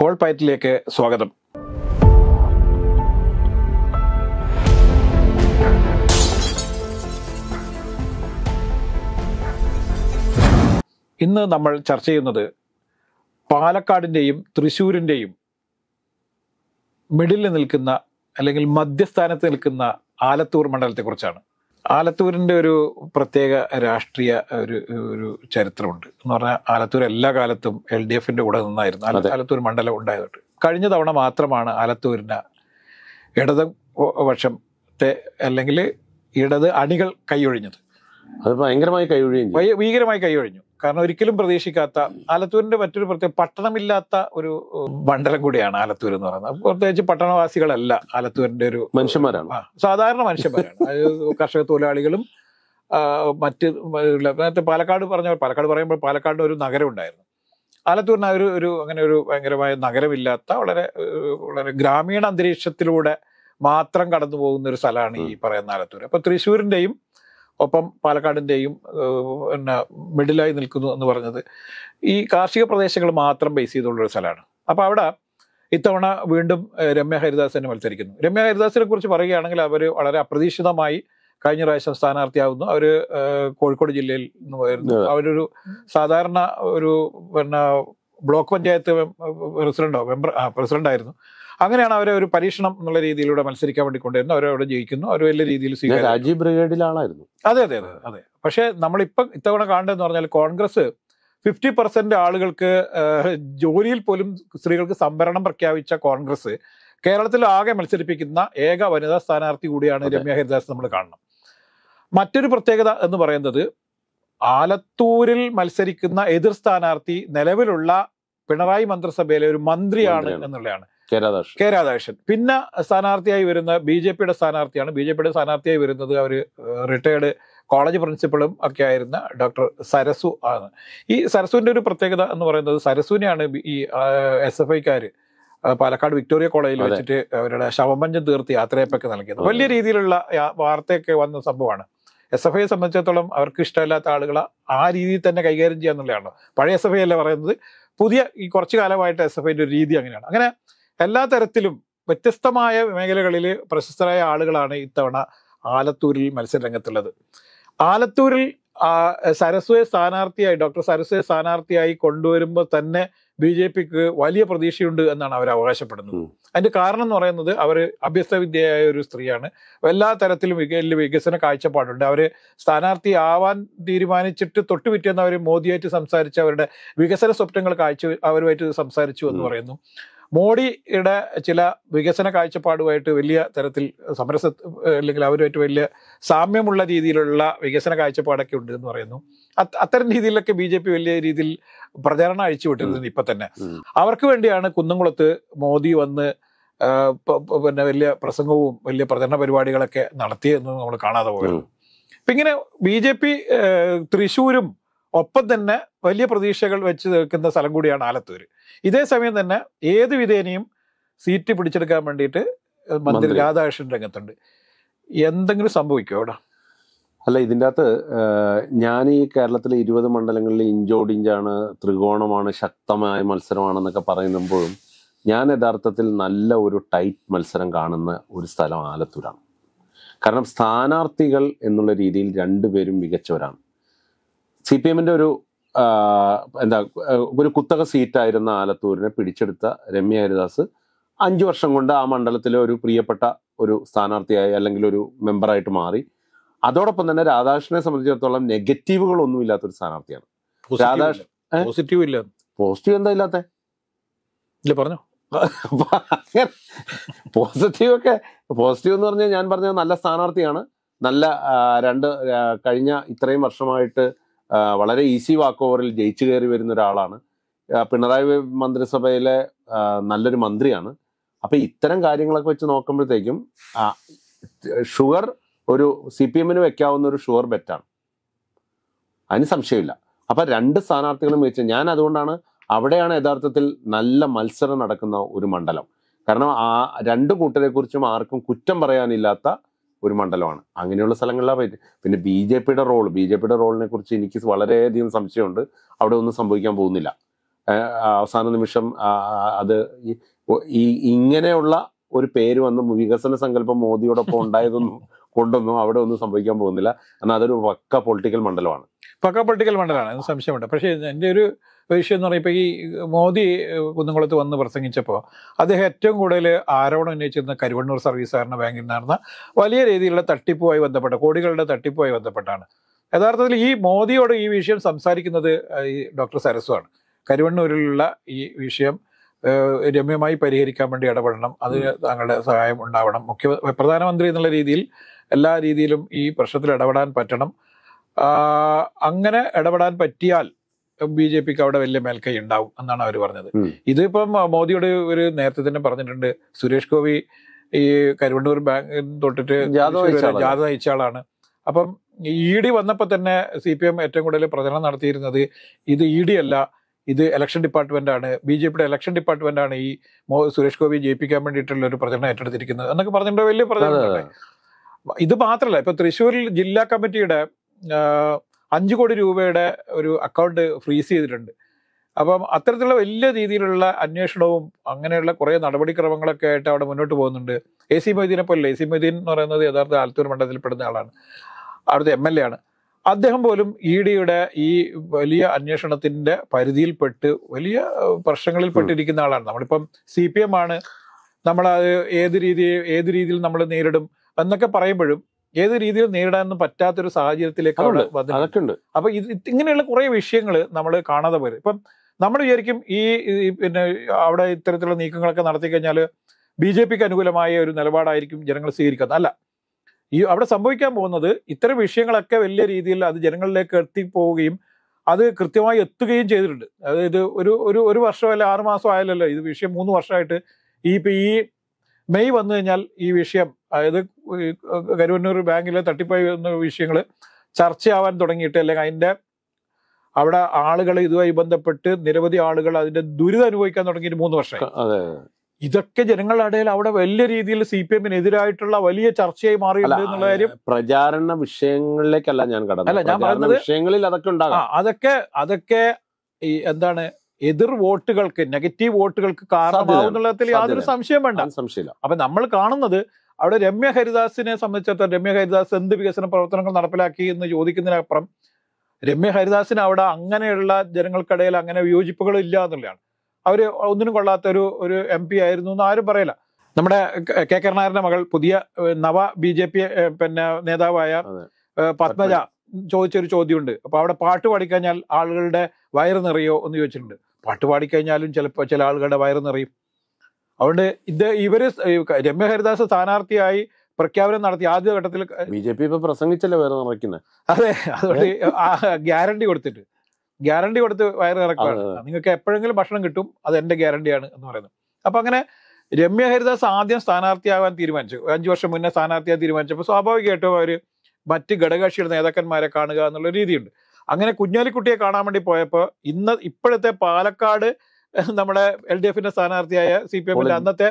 Paul പയറ്റിലേക്ക് സ്വാഗതം. ഇന്ന് നമ്മൾ ചർച്ച ചെയ്യുന്നത് പാലക്കാടിൻ്റെയും തൃശ്ശൂരിൻ്റെയും മിഡിലിൽ നിൽക്കുന്ന അല്ലെങ്കിൽ മധ്യസ്ഥാനത്ത് നിൽക്കുന്ന ആലത്തൂർ മണ്ഡലത്തെക്കുറിച്ചാണ്. ആലത്തൂരിൻ്റെ ഒരു പ്രത്യേക രാഷ്ട്രീയ ഒരു ചരിത്രമുണ്ട് എന്ന് പറഞ്ഞാൽ ആലത്തൂർ എല്ലാ കാലത്തും LDFന്റെ കൂടെ നിന്നായിരുന്നു ആലത്തൂർ മണ്ഡലം ഉണ്ടായതുകൊണ്ട്. കഴിഞ്ഞ തവണ മാത്രമാണ് ആലത്തൂരിന് ഇടത് പക്ഷത്തെ അല്ലെങ്കിൽ ഇടത് അണികൾ കൈയൊഴിഞ്ഞത്. അത് ഭയങ്കരമായി ഭീകരമായി കൈയൊഴിഞ്ഞു. കാരണം ഒരിക്കലും പ്രതീക്ഷിക്കാത്ത, ആലത്തൂരിന്റെ മറ്റൊരു പ്രത്യേക പട്ടണമില്ലാത്ത ഒരു മണ്ഡലം കൂടിയാണ് ആലത്തൂർ എന്ന് പറയുന്നത്. പ്രത്യേകിച്ച് പട്ടണവാസികളല്ല ആലത്തൂരിന്റെ ഒരു മനുഷ്യന്മാരാണ്, സാധാരണ മനുഷ്യന്മാരാണ്. കർഷക തൊഴിലാളികളും മറ്റ് പാലക്കാട് പറയുമ്പോൾ പാലക്കാടിന് ഒരു നഗരം ഉണ്ടായിരുന്നു. ആലത്തൂരിന് അങ്ങനെ ഒരു ഭയങ്കരമായ നഗരമില്ലാത്ത വളരെ ഗ്രാമീണ അന്തരീക്ഷത്തിലൂടെ മാത്രം കടന്നു പോകുന്ന ഒരു സ്ഥലമാണ് ഈ പറയുന്ന ആലത്തൂർ. അപ്പൊ തൃശ്ശൂരിന്റെയും ഒപ്പം പാലക്കാടിൻ്റെയും മിഡിലായി നിൽക്കുന്നു എന്ന് പറഞ്ഞത് ഈ കാർഷിക പ്രദേശങ്ങൾ മാത്രം ബേസ് ചെയ്തുള്ളൊരു സ്ഥലമാണ്. അപ്പോൾ അവിടെ ഇത്തവണ വീണ്ടും രമ്യ ഹരിദാസ് തന്നെ മത്സരിക്കുന്നു. രമ്യ ഹരിദാസിനെ കുറിച്ച് പറയുകയാണെങ്കിൽ അവർ വളരെ അപ്രതീക്ഷിതമായി കഴിഞ്ഞ പ്രാവശ്യം സ്ഥാനാർത്ഥിയാവുന്നു. അവർ കോഴിക്കോട് ജില്ലയിൽ നിന്ന് വരുന്നു. അവരൊരു സാധാരണ ഒരു ബ്ലോക്ക് പഞ്ചായത്ത് പ്രസിഡന്റായിരുന്നു. അങ്ങനെയാണ് അവരെ ഒരു പരീക്ഷണം എന്നുള്ള രീതിയിലൂടെ മത്സരിക്കാൻ വേണ്ടി കൊണ്ടുവരുന്നത്. അവരവിടെ ജയിക്കുന്നു. അവർ വലിയ രീതിയിൽ രാജീവ് ബ്രിഗേഡിലാളായിരുന്നു. അതെ. പക്ഷേ നമ്മളിപ്പം ഇത്തവണ കാണേണ്ടതെന്ന് പറഞ്ഞാൽ കോൺഗ്രസ് 50% ആളുകൾക്ക് ജോലിയിൽ പോലും സ്ത്രീകൾക്ക് സംവരണം പ്രഖ്യാപിച്ച കോൺഗ്രസ് കേരളത്തിൽ ആകെ മത്സരിപ്പിക്കുന്ന ഏക വനിതാ സ്ഥാനാർത്ഥി കൂടിയാണ് രമ്യ ഹരിദാസ്. നമ്മൾ കാണണം. മറ്റൊരു പ്രത്യേകത എന്ന് പറയുന്നത് ആലത്തൂരിൽ മത്സരിക്കുന്ന എതിർ സ്ഥാനാർത്ഥി നിലവിലുള്ള പിണറായി മന്ത്രിസഭയിലെ ഒരു മന്ത്രിയാണ് എന്നുള്ളതാണ്, കെ രാധാകൃഷ്ണൻ. പിന്നെ സ്ഥാനാർത്ഥിയായി വരുന്ന BJPയുടെ സ്ഥാനാർത്ഥിയാണ്. BJPയുടെ സ്ഥാനാർത്ഥിയായി വരുന്നത് അവർ റിട്ടയർഡ് കോളേജ് പ്രിൻസിപ്പളും ഒക്കെ ആയിരുന്ന ഡോക്ടർ സരസു ആണ്. ഈ സരസുവിൻ്റെ ഒരു പ്രത്യേകത എന്ന് പറയുന്നത് സരസുവിനെയാണ് ഈ SFIക്കാർ പാലക്കാട് വിക്ടോറിയ കോളേജിൽ വെച്ചിട്ട് അവരുടെ ശവമഞ്ചം തീർത്ത് യാത്രയപ്പൊക്കെ നൽകിയത്. വലിയ രീതിയിലുള്ള വാർത്തയൊക്കെ വന്ന സംഭവമാണ്. SFIയെ സംബന്ധിച്ചിടത്തോളം അവർക്ക് ഇഷ്ടമില്ലാത്ത ആളുകളെ ആ രീതിയിൽ തന്നെ കൈകാര്യം ചെയ്യുക എന്നുള്ളതാണ്. പഴയ SFI അല്ല പറയുന്നത്, പുതിയ ഈ കുറച്ചു കാലമായിട്ട് SFIൻ്റെ ഒരു രീതി അങ്ങനെയാണ്. അങ്ങനെ എല്ലാ തരത്തിലും വ്യത്യസ്തമായ മേഖലകളിൽ പ്രശസ്തരായ ആളുകളാണ് ഇത്തവണ ആലത്തൂരിൽ മത്സരരംഗത്തുള്ളത്. ആലത്തൂരിൽ ഡോക്ടർ സരസ്വയെ സ്ഥാനാർത്ഥിയായി കൊണ്ടുവരുമ്പോൾ തന്നെ BJPക്ക് വലിയ പ്രതീക്ഷയുണ്ട് എന്നാണ് അവർ അവകാശപ്പെടുന്നത്. അതിന്റെ കാരണം എന്ന് പറയുന്നത് അവർ അഭ്യസ്ത വിദ്യയായ ഒരു സ്ത്രീയാണ്. എല്ലാ തരത്തിലും വികസന കാഴ്ചപ്പാടുണ്ട്. അവർ സ്ഥാനാർത്ഥി ആവാൻ തീരുമാനിച്ചിട്ട് തൊട്ടുപിറ്റേന്ന് അവർ മോദിയായിട്ട് സംസാരിച്ച് അവരുടെ വികസന സ്വപ്നങ്ങൾ അവരുമായിട്ട് സംസാരിച്ചു എന്ന് പറയുന്നു. മോഡിയുടെ ചില വികസന കാഴ്ചപ്പാടുമായിട്ട് വലിയ തരത്തിൽ അല്ലെങ്കിൽ അവരുമായിട്ട് വലിയ സാമ്യമുള്ള രീതിയിലുള്ള വികസന കാഴ്ചപ്പാടൊക്കെ ഉണ്ട് എന്ന് പറയുന്നു. അത്തരം രീതിയിലൊക്കെ BJP വലിയ രീതിയിൽ പ്രചാരണം അഴിച്ചുവിട്ടിരുന്നത് ഇപ്പൊ തന്നെ. അവർക്ക് വേണ്ടിയാണ് കുന്നംകുളത്ത് മോദി വന്ന് വലിയ പ്രസംഗവും വലിയ പ്രചരണ പരിപാടികളൊക്കെ നടത്തിയെന്ന് നമ്മൾ കാണാതെ പോയത്. ഇപ്പൊ ഇങ്ങനെ BJP തൃശ്ശൂരും ഒപ്പം തന്നെ വലിയ പ്രതീക്ഷകൾ വെച്ച് നിൽക്കുന്ന സ്ഥലം കൂടിയാണ് ആലത്തൂർ. ഇതേ സമയം തന്നെ ഏത് വിധേനയും സീറ്റ് പിടിച്ചെടുക്കാൻ വേണ്ടിയിട്ട് മന്ത്രി രാധാകൃഷ്ണൻ രംഗത്തുണ്ട്. എന്തെങ്കിലും സംഭവിക്കുമോ അവിടെ? അല്ല, ഇതിൻ്റെ അകത്ത് ഞാൻ ഈ കേരളത്തിലെ 20 മണ്ഡലങ്ങളിൽ ഇഞ്ചോടിഞ്ചാണ്, ത്രികോണമാണ്, ശക്തമായ മത്സരമാണെന്നൊക്കെ പറയുമ്പോഴും ഞാൻ യഥാർത്ഥത്തിൽ നല്ല ഒരു ടൈറ്റ് മത്സരം കാണുന്ന ഒരു സ്ഥലം ആലത്തൂരാണ്. കാരണം സ്ഥാനാർത്ഥികൾ എന്നുള്ള രീതിയിൽ രണ്ടുപേരും മികച്ചവരാണ്. CPMന്റെ ഒരു കുത്തക സീറ്റായിരുന്ന ആലത്തൂരിനെ പിടിച്ചെടുത്ത രമ്യ ഹരിദാസ് 5 വർഷം കൊണ്ട് ആ മണ്ഡലത്തിലെ ഒരു പ്രിയപ്പെട്ട ഒരു സ്ഥാനാർത്ഥിയായി അല്ലെങ്കിൽ ഒരു മെമ്പറായിട്ട് മാറി. അതോടൊപ്പം തന്നെ രാധാകൃഷ്ണനെ സംബന്ധിച്ചിടത്തോളം നെഗറ്റീവുകളൊന്നും ഇല്ലാത്തൊരു സ്ഥാനാർത്ഥിയാണ്. പോസിറ്റീവ് എന്താ ഇല്ലാത്ത പറഞ്ഞു പോസിറ്റീവ് എന്ന് പറഞ്ഞാൽ ഞാൻ പറഞ്ഞത് നല്ല സ്ഥാനാർത്ഥിയാണ്. നല്ല കഴിഞ്ഞ ഇത്രയും വർഷമായിട്ട് വളരെ ഈസി വാക്ക് ഓവറിൽ ജയിച്ചു കയറി വരുന്ന ഒരാളാണ്. പിണറായി മന്ത്രിസഭയിലെ നല്ലൊരു മന്ത്രിയാണ്. അപ്പൊ ഇത്തരം കാര്യങ്ങളൊക്കെ വെച്ച് നോക്കുമ്പോഴത്തേക്കും ഷുഗർ ഒരു CPMന് വെക്കാവുന്ന ഒരു ഷുവർ ബെറ്റാണ്, അതിന് സംശയമില്ല. അപ്പൊ രണ്ട് സ്ഥാനാർത്ഥികളും വെച്ച് ഞാൻ അതുകൊണ്ടാണ് അവിടെയാണ് യഥാർത്ഥത്തിൽ നല്ല മത്സരം നടക്കുന്ന ഒരു മണ്ഡലം. കാരണം ആ രണ്ട് കൂട്ടരെ കുറിച്ചും ആർക്കും കുറ്റം പറയാനില്ലാത്ത ഒരു മണ്ഡലമാണ്. അങ്ങനെയുള്ള സ്ഥലങ്ങളിലാണ് പറ്റി. പിന്നെ ബി ജെ പിയുടെ റോളിനെ കുറിച്ച് എനിക്ക് വളരെയധികം സംശയമുണ്ട്. അവിടെ ഒന്നും സംഭവിക്കാൻ പോകുന്നില്ല. അവസാന നിമിഷം അത് ഇങ്ങനെയുള്ള ഒരു പേര് വന്ന് വികസന സങ്കല്പം മോദിയോടൊപ്പം ഉണ്ടായതൊന്നും കൊണ്ടൊന്നും അവിടെ ഒന്നും സംഭവിക്കാൻ പോകുന്നില്ല. കാരണം അതൊരു പക്ക പൊളിറ്റിക്കൽ മണ്ഡലമാണ്. പക്ക പൊളിറ്റിക്കൽ മണ്ഡലമാണ്, എന്ന് സംശയമുണ്ട്. പക്ഷേ എൻ്റെ ഒരു വിഷയം എന്ന് പറയുമ്പോൾ ഈ മോദി കുന്നംകുളത്ത് വന്ന് പ്രസംഗിച്ചപ്പോൾ അദ്ദേഹം ഏറ്റവും കൂടുതൽ ആരോപണം ഉന്നയിച്ചിരുന്ന കരുവണ്ണൂർ സർവീസ് സഹകരണ ബാങ്കിൽ നടന്ന വലിയ രീതിയിലുള്ള തട്ടിപ്പുമായി ബന്ധപ്പെട്ട കോടികളുടെ തട്ടിപ്പുമായി ബന്ധപ്പെട്ടാണ്. യഥാർത്ഥത്തിൽ ഈ മോദിയോട് ഈ വിഷയം സംസാരിക്കുന്നത് ഈ ഡോക്ടർ സരസുവാണ്. കരുവണ്ണൂരിലുള്ള ഈ വിഷയം രമ്യമായി പരിഹരിക്കാൻ വേണ്ടി ഇടപെടണം, അതിന് താങ്കളുടെ സഹായം ഉണ്ടാവണം, പ്രധാനമന്ത്രി എന്നുള്ള രീതിയിൽ എല്ലാ രീതിയിലും ഈ പ്രശ്നത്തിൽ ഇടപെടാൻ പറ്റണം. അങ്ങനെ ഇടപെടാൻ പറ്റിയാൽ BJPക്ക് അവിടെ വലിയ മേൽക്കൈ ഉണ്ടാവും എന്നാണ് അവർ പറഞ്ഞത്. ഇതിപ്പം മോദിയോട് ഒരു നേരത്തെ തന്നെ പറഞ്ഞിട്ടുണ്ട്. സുരേഷ് ഗോപി ഈ കരുവണ്ണൂർ ബാങ്ക് തൊട്ടിട്ട് ജാഥ നയിച്ച ആളാണ്. അപ്പം ED വന്നപ്പോൾ തന്നെ CPM ഏറ്റവും കൂടുതൽ പ്രചരണം നടത്തിയിരുന്നത് ഇത് ED അല്ല, ഇത് ഇലക്ഷൻ ഡിപ്പാർട്ട്മെന്റ് ആണ്, BJPയുടെ ഇലക്ഷൻ ഡിപ്പാർട്ട്മെന്റ് ആണ് ഈ സുരേഷ് ഗോപി ജയിപ്പിക്കാൻ വേണ്ടിയിട്ടുള്ള ഒരു പ്രചരണം ഏറ്റെടുത്തിരിക്കുന്നത് എന്നൊക്കെ പറഞ്ഞിട്ട് വലിയ പ്രചരണം. ഇത് മാത്രമല്ല, ഇപ്പൊ തൃശ്ശൂരിൽ ജില്ലാ കമ്മിറ്റിയുടെ 5 കോടി രൂപയുടെ ഒരു അക്കൗണ്ട് ഫ്രീസ് ചെയ്തിട്ടുണ്ട്. അപ്പം അത്തരത്തിലുള്ള വലിയ രീതിയിലുള്ള അന്വേഷണവും അങ്ങനെയുള്ള കുറേ നടപടിക്രമങ്ങളൊക്കെ ആയിട്ട് അവിടെ മുന്നോട്ട് പോകുന്നുണ്ട്. AC മൊയ്തീനെ പോലെ, AC മൊയ്തീൻ എന്ന് പറയുന്നത് യഥാർത്ഥ ആലത്തൂർ മണ്ഡലത്തിൽപ്പെടുന്ന ആളാണ്, അവിടുത്തെ MLA ആണ്. അദ്ദേഹം പോലും EDയുടെ ഈ വലിയ അന്വേഷണത്തിന്റെ പരിധിയിൽപ്പെട്ട് വലിയ പ്രശ്നങ്ങളിൽ പെട്ടിരിക്കുന്ന ആളാണ്. നമ്മളിപ്പം CPM ആണ്, നമ്മളത് ഏത് രീതിയിൽ നമ്മൾ നേരിടും എന്നൊക്കെ പറയുമ്പോഴും ഏത് രീതിയിൽ നേരിടാനൊന്നും പറ്റാത്തൊരു സാഹചര്യത്തിലേക്ക് വന്നിട്ടുണ്ട്. അപ്പൊ ഇങ്ങനെയുള്ള കുറെ വിഷയങ്ങൾ നമ്മൾ കാണാതെ പോരും. ഇപ്പം നമ്മൾ വിചാരിക്കും ഈ പിന്നെ അവിടെ ഇത്തരത്തിലുള്ള നീക്കങ്ങളൊക്കെ നടത്തി കഴിഞ്ഞാൽ BJPക്ക് അനുകൂലമായ ഒരു നിലപാടായിരിക്കും ജനങ്ങൾ സ്വീകരിക്കുന്നത്. അല്ല, ഈ അവിടെ സംഭവിക്കാൻ പോകുന്നത് ഇത്തരം വിഷയങ്ങളൊക്കെ വലിയ രീതിയിൽ അത് ജനങ്ങളിലേക്ക് എത്തിപ്പോവുകയും അത് കൃത്യമായി എത്തുകയും ചെയ്തിട്ടുണ്ട്. അതായത് ഒരു വർഷം അല്ല 6 മാസം ആയാലല്ലോ ഇത് വിഷയം 3 വർഷമായിട്ട് ഈ മെയ് വന്നു കഴിഞ്ഞാൽ ഈ വിഷയം, അതായത് കരുവന്നൂർ ബാങ്കിലെ തട്ടിപ്പായി വന്ന വിഷയങ്ങൾ ചർച്ചയാവാൻ തുടങ്ങിയിട്ട്, അല്ലെങ്കിൽ അതിൻ്റെ അവിടെ ആളുകൾ ഇതുമായി ബന്ധപ്പെട്ട് നിരവധി ആളുകൾ അതിന്റെ ദുരിതം അനുഭവിക്കാൻ തുടങ്ങിയിട്ട് 3 വർഷമായി. ഇതൊക്കെ ജനങ്ങളുടെ ഇടയിൽ അവിടെ വലിയ രീതിയിൽ CPM-നെതിരായിട്ടുള്ള വലിയ ചർച്ചയായി മാറിയിട്ടുണ്ട് എന്നുള്ള കാര്യം പ്രചാരണ വിഷയങ്ങളിലേക്കല്ല ഞാൻ കടന്നത്. ഞാൻ പറയുന്നത് വിഷയങ്ങളിൽ അതൊക്കെ ഉണ്ടാകാം. അതൊക്കെ ഈ എന്താണ് എതിർ വോട്ടുകൾക്ക്, നെഗറ്റീവ് വോട്ടുകൾക്ക് കാരണമാവുന്നുള്ളതിൽ യാതൊരു സംശയം വേണ്ട. അപ്പൊ നമ്മൾ കാണുന്നത് അവിടെ രമ്യ ഹരിദാസിനെ സംബന്ധിച്ചിടത്തോളം രമ്യ ഹരിദാസ് എന്ത് വികസന പ്രവർത്തനങ്ങൾ നടപ്പിലാക്കി എന്ന് ചോദിക്കുന്നതിനപ്പുറം രമ്യ ഹരിദാസിന് അവിടെ അങ്ങനെയുള്ള ജനങ്ങൾക്കിടയിൽ അങ്ങനെ വിയോജിപ്പുകൾ ഇല്ല എന്നുള്ളതാണ്. അവര് ഒന്നിനും കൊള്ളാത്ത ഒരു MP ആയിരുന്നു എന്ന് ആരും പറയില്ല. നമ്മുടെ K കരുണാകരന്റെ മകൾ പുതിയ നവ BJP പിന്നെ നേതാവായ പത്മജ ചോദിച്ചൊരു ചോദ്യമുണ്ട്. അപ്പൊ അവിടെ പാട്ട് പാടിക്കഴിഞ്ഞാൽ ആളുകളുടെ വയറ് നിറയോ എന്ന് ചോദിച്ചിട്ടുണ്ട്. പാട്ട് പാടിക്കഴിഞ്ഞാലും ചിലപ്പോൾ ചില ആളുകളുടെ വയറ് നിറയും. അതുകൊണ്ട് ഇവര് രമ്യ ഹരിദാസ് സ്ഥാനാർത്ഥിയായി പ്രഖ്യാപനം നടത്തി ആദ്യഘട്ടത്തിൽ BJP ഇപ്പൊ പ്രസംഗിച്ചല്ലേ വയറ് നിറയ്ക്കുന്നത്. അതെ, അതുകൊണ്ട് ഗ്യാരണ്ടി കൊടുത്ത് വയറ് നിറക്കുകയാണ്. നിങ്ങൾക്ക് എപ്പോഴെങ്കിലും ഭക്ഷണം കിട്ടും, അത് എന്റെ ഗ്യാരണ്ടിയാണ് എന്ന് പറയുന്നത്. അപ്പൊ അങ്ങനെ രമ്യ ഹരിദാസ് ആദ്യം സ്ഥാനാർത്ഥിയാവാൻ തീരുമാനിച്ചു. 5 വർഷം മുന്നേ സ്ഥാനാർത്ഥിയാൻ തീരുമാനിച്ചപ്പോൾ സ്വാഭാവികമായിട്ടും അവര് മറ്റ് ഘടകകക്ഷിയുടെ നേതാക്കന്മാരെ കാണുക എന്നുള്ള രീതിയുണ്ട്. അങ്ങനെ കുഞ്ഞാലിക്കുട്ടിയെ കാണാൻ വേണ്ടി പോയപ്പോൾ ഇപ്പോഴത്തെ പാലക്കാട് നമ്മുടെ LDF-ന്റെ സ്ഥാനാർത്ഥിയായ CPM-ന്റെ അന്നത്തെ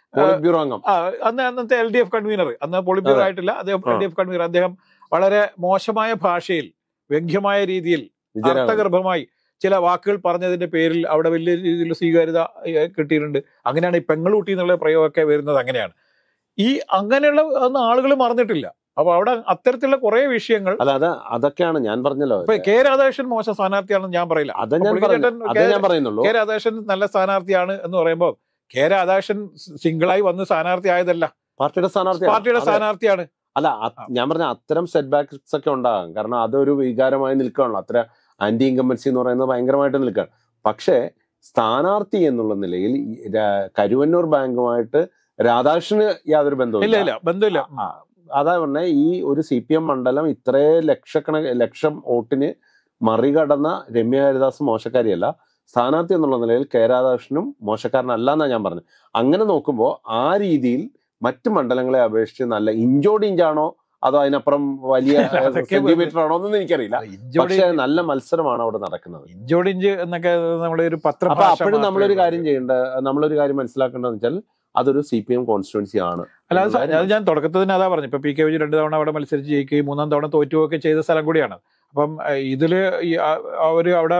LDF കൺവീനർ, അന്ന് പോളിറ്റ് ബ്യൂറോ ആയിട്ടില്ല, അദ്ദേഹം LDF കൺവീനർ, അദ്ദേഹം വളരെ മോശമായ ഭാഷയിൽ വ്യംഗ്യമായ രീതിയിൽ അർത്ഥഗർഭമായി ചില വാക്കുകൾ പറഞ്ഞതിന്റെ പേരിൽ അവിടെ വലിയ രീതിയിൽ സ്വീകാര്യത കിട്ടിയിട്ടുണ്ട്. അങ്ങനെയാണ് ഈ പെങ്ങളൂട്ടി എന്നുള്ള പ്രയോഗമൊക്കെ വരുന്നത്. അങ്ങനെയാണ് ഈ അങ്ങനെയുള്ള ഒന്നും ആളുകൾ മറന്നിട്ടില്ല. അപ്പൊ അവിടെ അത്തരത്തിലുള്ള കുറെ വിഷയങ്ങൾ അതൊക്കെയാണ് ഞാൻ പറഞ്ഞല്ലോ. ഇപ്പൊ K രാധാകൃഷ്ണൻ മോശം സ്ഥാനാർത്ഥിയാണെന്ന് ഞാൻ പറയില്ല. K രാധാകൃഷ്ണൻ നല്ല സ്ഥാനാർത്ഥിയാണ് എന്ന് പറയുമ്പോൾ K രാധാകൃഷ്ണൻ സിംഗിളായി വന്ന് സ്ഥാനാർത്ഥി ആയതല്ല, പാർട്ടിയുടെ സ്ഥാനാർത്ഥിയാണ്. അല്ല, ഞാൻ പറഞ്ഞ അത്തരം സെറ്റ് ബാക്സ് ഒക്കെ ഉണ്ടാകാം. കാരണം അതൊരു വികാരമായി നിൽക്കുകയാണല്ലോ. അത്ര ആന്റി ഇൻകംബൻസി എന്ന് പറയുന്നത് ഭയങ്കരമായിട്ട് നിൽക്കുകയാണ്. പക്ഷേ സ്ഥാനാർത്ഥി എന്നുള്ള നിലയിൽ കരുവന്നൂർ ബാങ്കുമായിട്ട് രാധാകൃഷ്ണന് യാതൊരു ബന്ധമില്ല. അതാ പറഞ്ഞ ഈ ഒരു CPM മണ്ഡലം ഇത്രേ ലക്ഷം വോട്ടിന് മറികടന്ന രമ്യ ഹരിദാസ് മോശക്കാരിയല്ല. സ്ഥാനാർത്ഥി എന്നുള്ള നിലയിൽ K രാധാകൃഷ്ണനും മോശക്കാരനല്ല എന്നാണ് ഞാൻ പറഞ്ഞത്. അങ്ങനെ നോക്കുമ്പോൾ ആ രീതിയിൽ മറ്റ് മണ്ഡലങ്ങളെ അപേക്ഷിച്ച് നല്ല ഇഞ്ചോടിഞ്ചാണോ അതോ അതിനപ്പുറം വലിയ സെന്റിമീറ്റർ ആണോ എന്നൊന്നും എനിക്കറിയില്ല. പക്ഷെ നല്ല മത്സരമാണ് അവിടെ നടക്കുന്നത്. ഇഞ്ചോടിഞ്ച് എന്നൊക്കെ നമ്മുടെ ഒരു പത്രം. അപ്പൊ അപ്പോഴും നമ്മളൊരു കാര്യം മനസ്സിലാക്കേണ്ടതെന്ന് വെച്ചാൽ അതൊരു CPM കോൺസ്റ്റിറ്റ്യുവൻസി ആണ്. അല്ല, അത് ഞാൻ തുടക്കത്തിൽ തന്നെ അതാ പറഞ്ഞു. ഇപ്പൊ PK വിജയൻ 2 തവണ അവിടെ മത്സരിച്ച് ജയിക്കുകയും 3-ാം തവണ തോറ്റുകയൊക്കെ ചെയ്ത സ്ഥലം കൂടിയാണ്. അപ്പം ഇതില് അവര് അവിടെ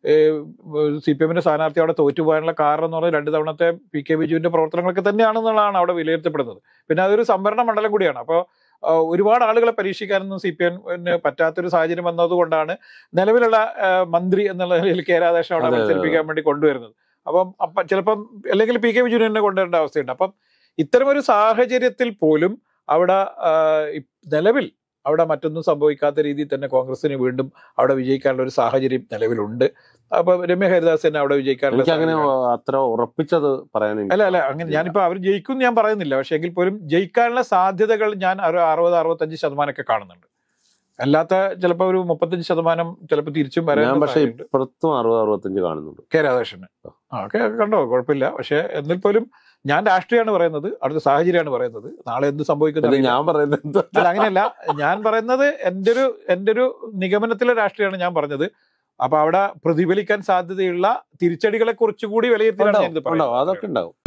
CPM-ന്റെ സ്ഥാനാർത്ഥി അവിടെ തോറ്റുപോകാനുള്ള കാരണം എന്ന് പറഞ്ഞാൽ 2 തവണത്തെ PK ബിജുവിന്റെ പ്രവർത്തനങ്ങളൊക്കെ തന്നെയാണെന്നുള്ളതാണ് അവിടെ വിലയിരുത്തപ്പെടുന്നത്. പിന്നെ അതൊരു സംവരണ മണ്ഡലം കൂടിയാണ്. അപ്പോൾ ഒരുപാട് ആളുകളെ പരീക്ഷിക്കാനൊന്നും CPM-ന് പറ്റാത്തൊരു സാഹചര്യം വന്നതുകൊണ്ടാണ് നിലവിലുള്ള മന്ത്രി എന്നുള്ള നിലയിൽ കെ രാധാകൃഷ്ണൻ അവിടെ മത്സരിപ്പിക്കാൻ വേണ്ടി കൊണ്ടുവരുന്നത്. അപ്പം ചിലപ്പം അല്ലെങ്കിൽ PK ബിജുവിനെ തന്നെ കൊണ്ടുവരേണ്ട അവസ്ഥയുണ്ട്. അപ്പം ഇത്തരമൊരു സാഹചര്യത്തിൽ പോലും അവിടെ നിലവിൽ അവിടെ മറ്റൊന്നും സംഭവിക്കാത്ത രീതിയിൽ തന്നെ കോൺഗ്രസിന് വീണ്ടും അവിടെ വിജയിക്കാനുള്ള ഒരു സാഹചര്യം നിലവിലുണ്ട്. അപ്പൊ രമ്യ ഹരിദാസ് തന്നെ അവിടെ വിജയിക്കാനുള്ള അങ്ങനെ അത്ര ഉറപ്പിച്ചത് പറയാൻ അല്ല അങ്ങനെ ഞാനിപ്പോ അവർ ജയിക്കും ഞാൻ പറയുന്നില്ല. പക്ഷെ എങ്കിൽ പോലും ജയിക്കാനുള്ള സാധ്യതകൾ ഞാൻ ഒരു 60-65% കാണുന്നുണ്ട്. അല്ലാത്ത ചിലപ്പോ ഒരു 35% ചിലപ്പോൾ തിരിച്ചും വരാൻ. പക്ഷേ ഇപ്പുറത്തും 60-65 കാണുന്നുണ്ട് കെ രാധാകൃഷ്ണന്. കണ്ടോ, കുഴപ്പമില്ല. പക്ഷെ എന്നിൽ പോലും ഞാൻ രാഷ്ട്രീയമാണ് പറയുന്നത്, അടുത്ത സാഹചര്യമാണ് പറയുന്നത്. നാളെ എന്ത് സംഭവിക്കുന്നത് ഞാൻ പറയുന്നത് അല്ല, അങ്ങനെയല്ല. ഞാൻ പറയുന്നത് എൻ്റെ ഒരു നിഗമനത്തിലെ രാഷ്ട്രീയമാണ് ഞാൻ പറഞ്ഞത്. അപ്പൊ അവിടെ പ്രതിഫലിക്കാൻ സാധ്യതയുള്ള തിരിച്ചടികളെ കുറിച്ചുകൂടി വിലയിരുത്തിയാണ് ഞാൻ ഇത് പറയുന്നത്. അതൊക്കെ ഉണ്ടാവും.